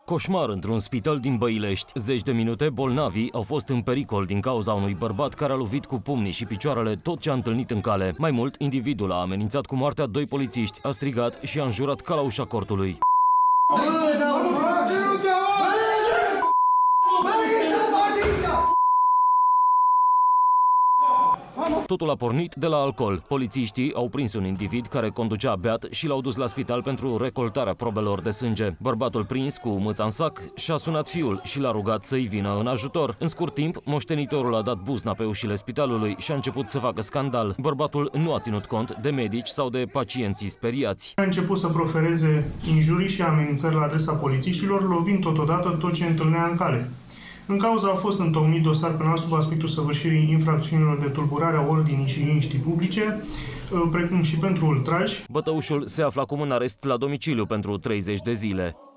Coșmar într-un spital din Băilești. Zeci de minute, bolnavii au fost în pericol din cauza unui bărbat care a lovit cu pumnii și picioarele tot ce a întâlnit în cale. Mai mult, individul a amenințat cu moartea doi polițiști, a strigat și a înjurat ca la ușa cortului. Totul a pornit de la alcool. Polițiștii au prins un individ care conducea beat și l-au dus la spital pentru recoltarea probelor de sânge. Bărbatul prins cu mâța în sac și-a sunat fiul și l-a rugat să-i vină în ajutor. În scurt timp, moștenitorul a dat buzna pe ușile spitalului și a început să facă scandal. Bărbatul nu a ținut cont de medici sau de pacienții speriați. A început să profereze injurii și amenințări la adresa polițiștilor, lovind totodată tot ce întâlnea în cale. În cauza a fost întocmit dosar penal sub aspectul săvârșirii infracțiunilor de tulburare a ordinii și liniștii publice, precum și pentru ultraj. Bătăușul se află acum în arest la domiciliu pentru 30 de zile.